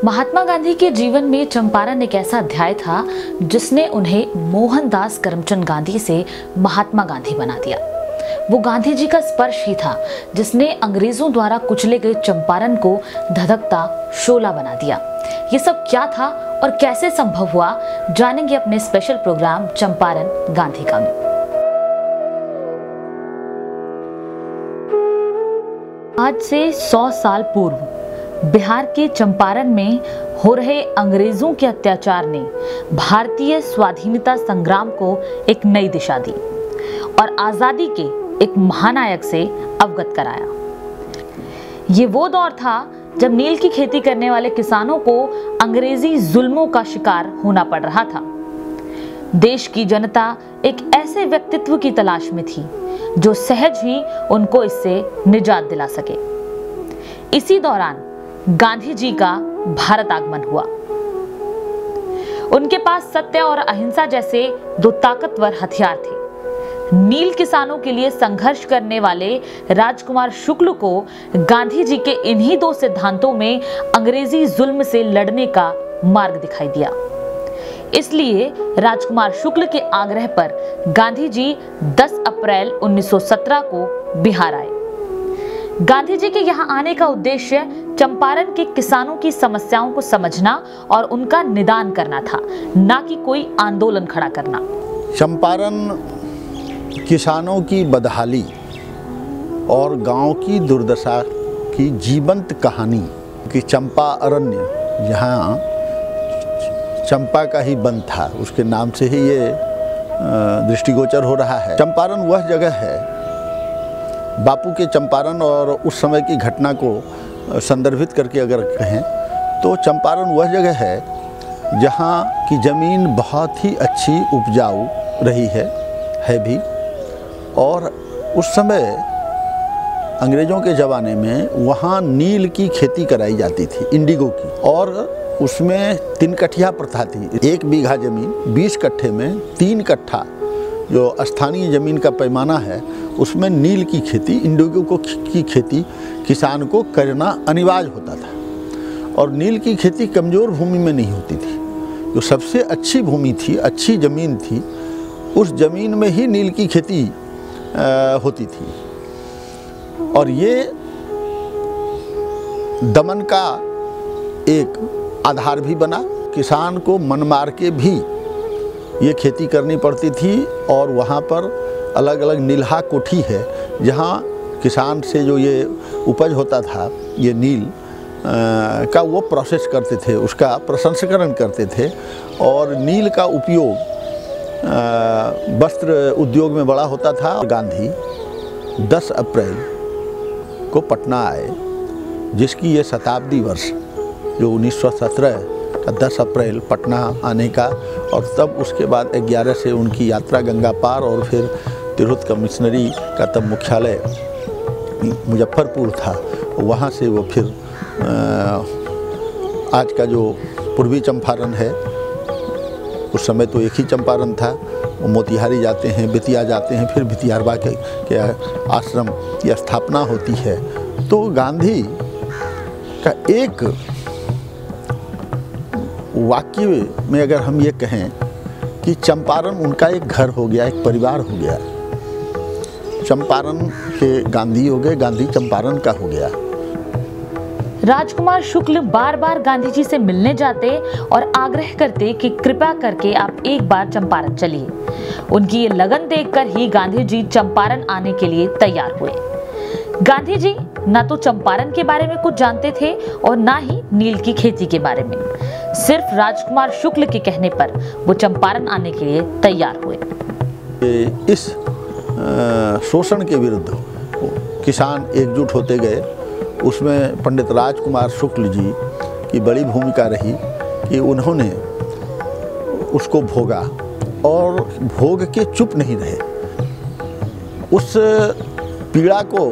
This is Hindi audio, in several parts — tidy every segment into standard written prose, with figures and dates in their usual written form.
महात्मा गांधी के जीवन में चंपारण एक ऐसा अध्याय था जिसने उन्हें मोहनदास करमचंद गांधी से महात्मा गांधी बना दिया। वो गांधी जी का स्पर्श ही था जिसने अंग्रेजों द्वारा कुचले गए चंपारण को धधकता शोला बना दिया। ये सब क्या था और कैसे संभव हुआ, जानेंगे अपने स्पेशल प्रोग्राम चंपारण गांधी का में। आज से 100 साल पूर्व बिहार के चंपारण में हो रहे अंग्रेजों के अत्याचार ने भारतीय स्वाधीनता संग्राम को एक नई दिशा दी और आजादी के एक महानायक से अवगत कराया। ये वो दौर था जब नील की खेती करने वाले किसानों को अंग्रेजी जुल्मों का शिकार होना पड़ रहा था। देश की जनता एक ऐसे व्यक्तित्व की तलाश में थी जो सहज ही उनको इससे निजात दिला सके। इसी दौरान गांधी जी का भारत आगमन हुआ। उनके पास सत्य और अहिंसा जैसे दो ताकतवर हथियार थे। नील किसानों के लिए संघर्ष करने वाले राजकुमार शुक्ल को गांधी जी के इन्हीं दो सिद्धांतों में अंग्रेजी जुल्म से लड़ने का मार्ग दिखाई दिया। इसलिए राजकुमार शुक्ल के आग्रह पर गांधी जी 10 अप्रैल 1917 को बिहार आए। गांधी जी के यहाँ आने का उद्देश्य चंपारण के किसानों की समस्याओं को समझना और उनका निदान करना था, ना कि कोई आंदोलन खड़ा करना। चंपारण किसानों की बदहाली और गांव की दुर्दशा की जीवंत कहानी कि चंपा अरण्य, जहाँ चंपा का ही वन था, उसके नाम से ही ये दृष्टिगोचर हो रहा है। चंपारण वह जगह है, बापू के चंपारण और उस समय की घटना को संदर्भित करके अगर कहें तो चंपारण वह जगह है जहाँ की ज़मीन बहुत ही अच्छी उपजाऊ रही है भी। और उस समय अंग्रेज़ों के ज़माने में वहाँ नील की खेती कराई जाती थी, इंडिगो की, और उसमें 3 कठिया प्रथा थी। 1 बीघा ज़मीन 20 कट्ठे में 3 कट्ठा जो स्थानीय ज़मीन का पैमाना है, उसमें नील की खेती, इंडिगो की खेती किसान को करना अनिवार्य होता था। और नील की खेती कमज़ोर भूमि में नहीं होती थी। जो सबसे अच्छी भूमि थी, अच्छी ज़मीन थी, उस ज़मीन में ही नील की खेती होती थी। और ये दमन का एक आधार भी बना। किसान को मन मार के भी ये खेती करनी पड़ती थी। और वहाँ पर अलग अलग नीलहा कोठी है जहाँ किसान से जो ये उपज होता था, ये नील का वो प्रोसेस करते थे, उसका प्रसंस्करण करते थे। और नील का उपयोग वस्त्र उद्योग में बड़ा होता था। गांधी 10 अप्रैल को पटना आए, जिसकी ये शताब्दी वर्ष जो 1917 का 10 अप्रैल पटना आने का, और तब उसके बाद 11 से उनकी यात्रा गंगा पार, और फिर तिरहुत कमिश्नरी का तब मुख्यालय मुजफ्फरपुर था, वहाँ से वो फिर आज का जो पूर्वी चंपारण है, उस समय तो एक ही चंपारण था, वो मोतिहारी जाते हैं, बेतिया जाते हैं, फिर भितियारबा के आश्रम की स्थापना होती है। तो गांधी का एक वाक्य में अगर हम ये कहें कि चंपारण उनका एक घर हो गया, एक परिवार हो गया। चंपारण के गांधी हो गए, गांधी चंपारण का हो गया। राजकुमार शुक्ल बार बार गांधी जी से मिलने जाते और आग्रह करते कि कृपया करके आप एक बार चंपारण चलिए। उनकी ये लगन देखकर ही गांधी जी चंपारण आने के लिए तैयार हुए। गांधी जी ना तो चंपारण के बारे में कुछ जानते थे और ना ही नील की खेती के बारे में। सिर्फ राजकुमार शुक्ल के कहने पर वो चंपारण आने के लिए तैयार हुए। इस शोषण के विरुद्ध किसान एकजुट होते गए। उसमें पंडित राजकुमार शुक्ल जी की बड़ी भूमिका रही कि उन्होंने उसको भोगा और भोग के चुप नहीं रहे। उस पीड़ा को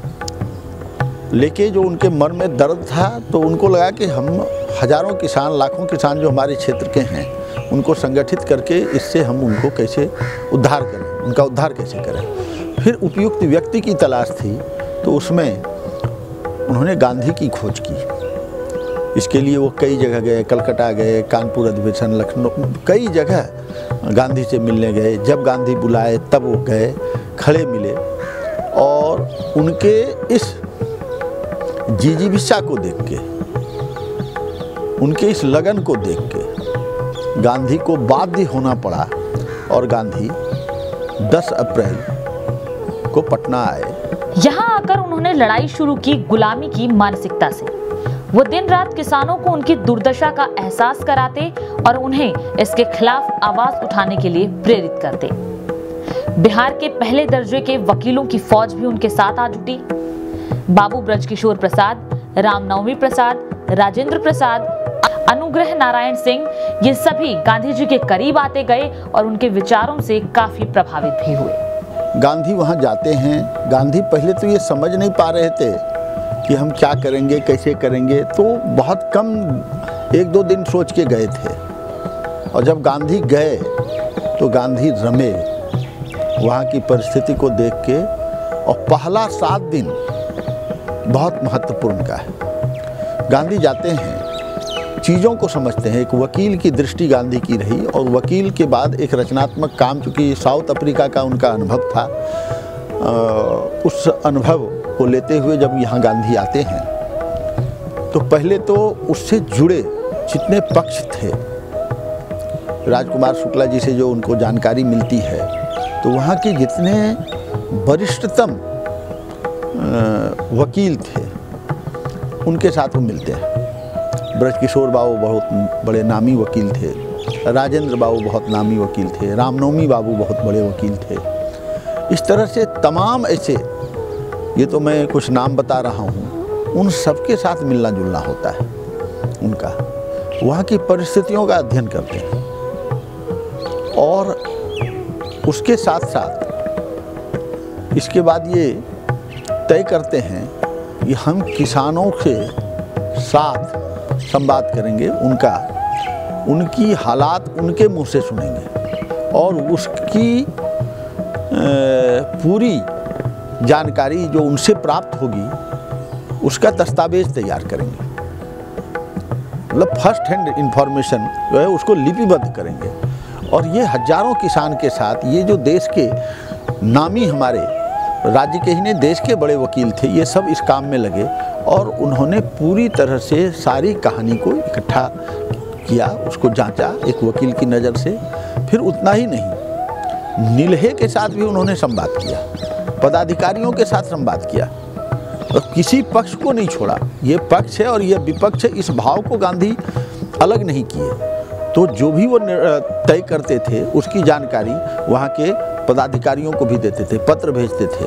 लेके जो उनके मन में दर्द था, तो उनको लगा कि हम हजारों किसान, लाखों किसान जो हमारे क्षेत्र के हैं, उनको संगठित करके इससे हम उनको कैसे उद्धार करें, उनका उद्धार कैसे करें। फिर उपयुक्त व्यक्ति की तलाश थी, तो उसमें उन्होंने गांधी की खोज की। इसके लिए वो कई जगह गए, कलकत्ता गए, कानपुर अधिवेशन, लखनऊ, कई जगह गांधी से मिलने गए। जब गांधी बुलाए तब वो गए, खड़े मिले और उनके इस जिजीविषा को देख के, उनके इस लगन को देख के गांधी को बाध्य होना पड़ा और गांधी 10 अप्रैल को पटना आए। यहाँ आकर उन्होंने लड़ाई शुरू की गुलामी की मानसिकता से। वो दिन रात किसानों को उनकी दुर्दशा का एहसास कराते और उन्हें इसके खिलाफ आवाज उठाने के लिए प्रेरित करते। बिहार के पहले दर्जे के वकीलों की फौज भी उनके साथ आ जुटी। बाबू ब्रजकिशोर प्रसाद, रामनवमी प्रसाद, राजेंद्र प्रसाद, अनुग्रह नारायण सिंह, ये सभी गांधी जी के करीब आते गए और उनके विचारों से काफी प्रभावित भी हुए। गांधी वहाँ जाते हैं। गांधी पहले तो ये समझ नहीं पा रहे थे कि हम क्या करेंगे, कैसे करेंगे, तो बहुत कम 1-2 दिन सोच के गए थे। और जब गांधी गए तो गांधी रमे वहाँ की परिस्थिति को देख के। और पहला 7 दिन बहुत महत्वपूर्ण का है। गांधी जाते हैं, चीज़ों को समझते हैं। एक वकील की दृष्टि गांधी की रही और वकील के बाद एक रचनात्मक काम, चूँकि साउथ अफ्रीका का उनका अनुभव था, उस अनुभव को लेते हुए जब यहाँ गांधी आते हैं तो पहले तो उससे जुड़े जितने पक्ष थे, राजकुमार शुक्ला जी से जो उनको जानकारी मिलती है, तो वहाँ के जितने वरिष्ठतम वकील थे उनके साथ वो मिलते हैं। ब्रजकिशोर बाबू बहुत बड़े नामी वकील थे, राजेंद्र बाबू बहुत नामी वकील थे, रामनवमी बाबू बहुत बड़े वकील थे। इस तरह से तमाम ऐसे, ये तो मैं कुछ नाम बता रहा हूँ, उन सबके साथ मिलना जुलना होता है उनका। वहाँ की परिस्थितियों का अध्ययन करते हैं और उसके साथ साथ इसके बाद ये तय करते हैं कि हम किसानों के साथ संवाद करेंगे, उनकी हालात उनके मुंह से सुनेंगे और उसकी पूरी जानकारी जो उनसे प्राप्त होगी उसका दस्तावेज तैयार करेंगे। मतलब फर्स्ट हैंड इंफॉर्मेशन जो है उसको लिपिबद्ध करेंगे। और ये हजारों किसान के साथ, ये जो देश के नामी, हमारे राज्य के ही नहीं देश के बड़े वकील थे, ये सब इस काम में लगे और उन्होंने पूरी तरह से सारी कहानी को इकट्ठा किया, उसको जांचा एक वकील की नज़र से। फिर उतना ही नहीं, नीलहे के साथ भी उन्होंने संवाद किया, पदाधिकारियों के साथ संवाद किया और किसी पक्ष को नहीं छोड़ा। ये पक्ष है और ये विपक्ष है, इस भाव को गांधी अलग नहीं किए। तो जो भी वो तय करते थे उसकी जानकारी वहाँ के पदाधिकारियों को भी देते थे, पत्र भेजते थे,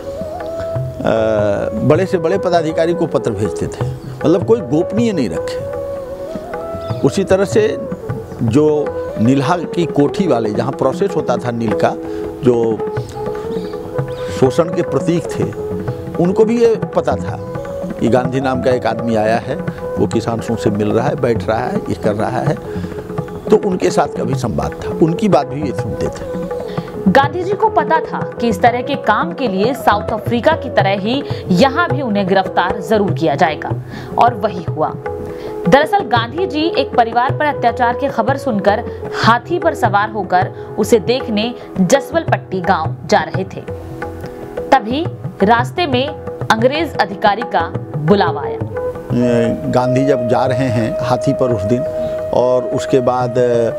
बड़े से बड़े पदाधिकारी को पत्र भेजते थे, मतलब कोई गोपनीय नहीं रखे। उसी तरह से जो नीलहा की कोठी वाले, जहाँ प्रोसेस होता था नील का, जो शोषण के प्रतीक थे, उनको भी ये पता था कि गांधी नाम का एक आदमी आया है, वो किसानों से मिल रहा है, बैठ रहा है, ये कर रहा है। तो उनके साथ का भी संवाद था, उनकी बात भी ये सुनते थे। गांधी जी को पता था कि इस तरह के काम के लिए साउथ अफ्रीका की तरह ही यहाँ भी उन्हें गिरफ्तार जरूर किया जाएगा, और वही हुआ। दरअसल गांधी जी एक परिवार पर अत्याचार की खबर सुनकर हाथी पर सवार होकर उसे देखने जसवलपट्टी गांव जा रहे थे। तभी रास्ते में अंग्रेज अधिकारी का बुलावा आया। गांधी जब जा रहे हैं हाथी पर उस दिन, और उसके बाद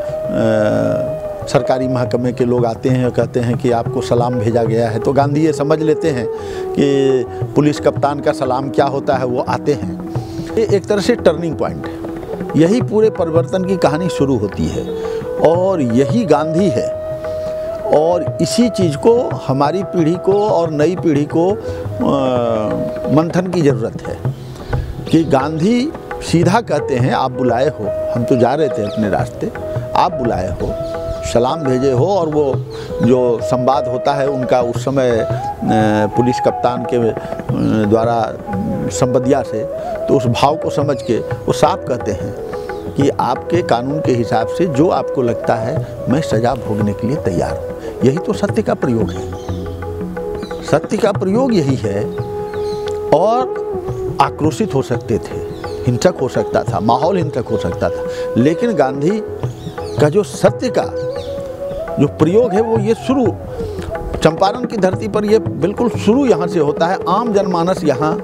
सरकारी महकमे के लोग आते हैं और कहते हैं कि आपको सलाम भेजा गया है, तो गांधी ये समझ लेते हैं कि पुलिस कप्तान का सलाम क्या होता है, वो आते हैं। ये एक तरह से टर्निंग पॉइंट है, यही पूरे परिवर्तन की कहानी शुरू होती है और यही गांधी है। और इसी चीज़ को हमारी पीढ़ी को और नई पीढ़ी को मंथन की ज़रूरत है कि गांधी सीधा कहते हैं, आप बुलाए हो, हम तो जा रहे थे अपने रास्ते, आप बुलाए हो, सलाम भेजे हो। और वो जो संवाद होता है उनका उस समय पुलिस कप्तान के द्वारा संबदिया से, तो उस भाव को समझ के वो साफ कहते हैं कि आपके कानून के हिसाब से जो आपको लगता है मैं सज़ा भोगने के लिए तैयार हूँ। यही तो सत्य का प्रयोग है, सत्य का प्रयोग यही है। और आक्रोशित हो सकते थे, हिंसक हो सकता था, माहौल हिंसक हो सकता था, लेकिन गांधी का जो सत्य का जो प्रयोग है वो ये शुरू चंपारण की धरती पर ये बिल्कुल शुरू यहाँ से होता है। आम जनमानस यहाँ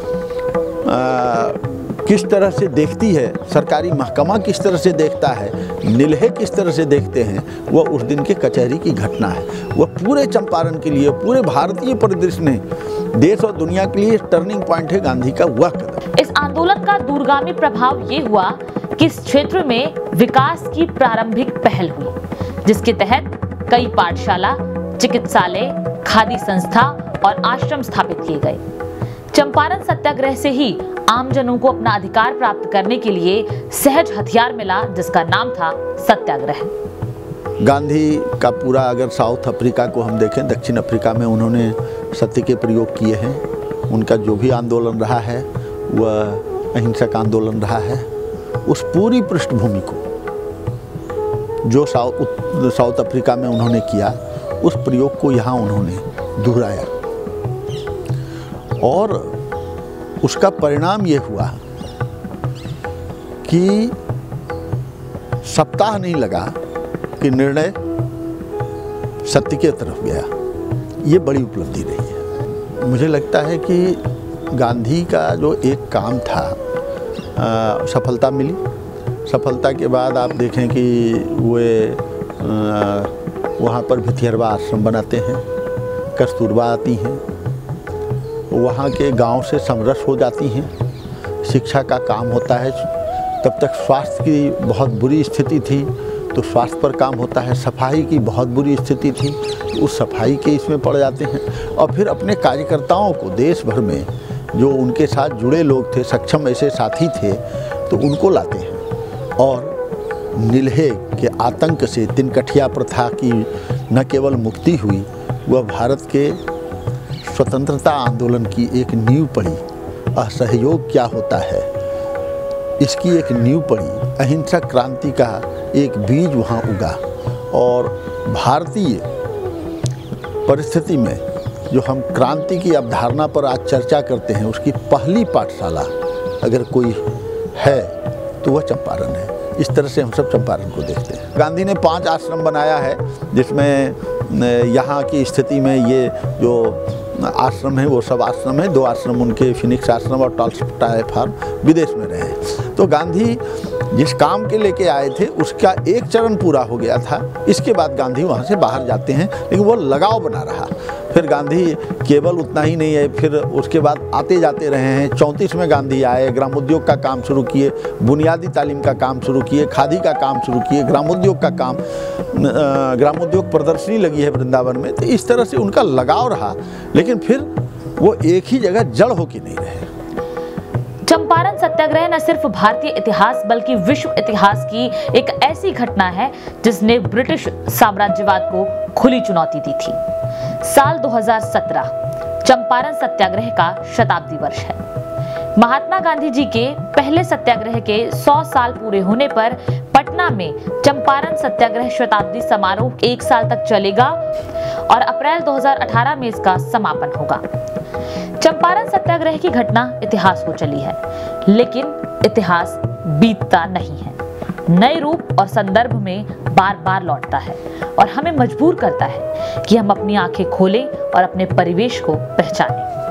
किस तरह से देखती है, सरकारी महकमा किस तरह से देखता है, नीलहे किस तरह से देखते हैं, वह उस दिन के कचहरी की घटना है। वह पूरे चंपारण के लिए, पूरे भारतीय परिदृश्य में, देश और दुनिया के लिए टर्निंग पॉइंट है गांधी का वह कदम। इस आंदोलन का दूरगामी प्रभाव ये हुआ कि इस क्षेत्र में विकास की प्रारंभिक पहल हुई, जिसके तहत कई पाठशाला, चिकित्सालय, खादी संस्था और आश्रम स्थापित किए गए। चंपारण सत्याग्रह से ही आमजनों को अपना अधिकार प्राप्त करने के लिए सहज हथियार मिला, जिसका नाम था सत्याग्रह। गांधी का पूरा अगर साउथ अफ्रीका को हम देखें, दक्षिण अफ्रीका में उन्होंने सत्य के प्रयोग किए हैं। उनका जो भी आंदोलन रहा है वह अहिंसक आंदोलन रहा है। उस पूरी पृष्ठभूमि को जो साउथ अफ्रीका में उन्होंने किया, उस प्रयोग को यहाँ उन्होंने दोहराया और उसका परिणाम ये हुआ कि सप्ताह नहीं लगा कि निर्णय सत्य की तरफ गया। ये बड़ी उपलब्धि रही है। मुझे लगता है कि गांधी का जो एक काम था, सफलता मिली। सफलता के बाद आप देखें कि वे वहाँ पर भिथियरवा आश्रम बनाते हैं, कस्तूरबा आती हैं, वहाँ के गांव से समरस हो जाती हैं, शिक्षा का काम होता है। तब तक स्वास्थ्य की बहुत बुरी स्थिति थी तो स्वास्थ्य पर काम होता है, सफाई की बहुत बुरी स्थिति थी उस सफाई के इसमें पड़ जाते हैं। और फिर अपने कार्यकर्ताओं को देश भर में जो उनके साथ जुड़े लोग थे, सक्षम ऐसे साथी थे, तो उनको लाते हैं और नीलहे के आतंक से तिनकठिया प्रथा की न केवल मुक्ति हुई, वह भारत के स्वतंत्रता आंदोलन की एक नींव पड़ी। असहयोग क्या होता है इसकी एक नींव पड़ी। अहिंसक क्रांति का एक बीज वहाँ उगा और भारतीय परिस्थिति में जो हम क्रांति की अवधारणा पर आज चर्चा करते हैं, उसकी पहली पाठशाला अगर कोई है तो वह चंपारण है। इस तरह से हम सब चंपारण को देखते हैं। गांधी ने 5 आश्रम बनाया है, जिसमें यहाँ की स्थिति में ये जो आश्रम है वो सब आश्रम है। 2 आश्रम उनके फिनिक्स आश्रम और टॉल्स्टॉय फार्म विदेश में रहे। तो गांधी जिस काम के लेके आए थे उसका एक चरण पूरा हो गया था। इसके बाद गांधी वहाँ से बाहर जाते हैं, लेकिन वो लगाव बना रहा। फिर गांधी केवल उतना ही नहीं है, फिर उसके बाद आते जाते रहे हैं। 34 में गांधी आए, ग्रामोद्योग का काम शुरू किए, बुनियादी तालीम का काम शुरू किए, खादी का काम शुरू किए, ग्रामोद्योग का काम, ग्रामोद्योग प्रदर्शनी लगी है वृंदावन में। तो इस तरह से उनका लगाव रहा, लेकिन फिर वो एक ही जगह जड़ होके नहीं रहे। चंपारण सत्याग्रह न सिर्फ भारतीय इतिहास बल्कि विश्व इतिहास की एक ऐसी घटना है जिसने ब्रिटिश साम्राज्यवाद को खुली चुनौती दी थी। साल 2017 चंपारण सत्याग्रह का शताब्दी वर्ष है। महात्मा गांधी जी के पहले सत्याग्रह के 100 साल पूरे होने पर पटना में चंपारण सत्याग्रह शताब्दी समारोह 1 साल तक चलेगा और अप्रैल 2018 में इसका समापन होगा। चंपारण सत्याग्रह की घटना इतिहास हो चली है, लेकिन इतिहास बीतता नहीं है, नए रूप और संदर्भ में बार बार लौटता है और हमें मजबूर करता है कि हम अपनी आंखें खोलें और अपने परिवेश को पहचानें।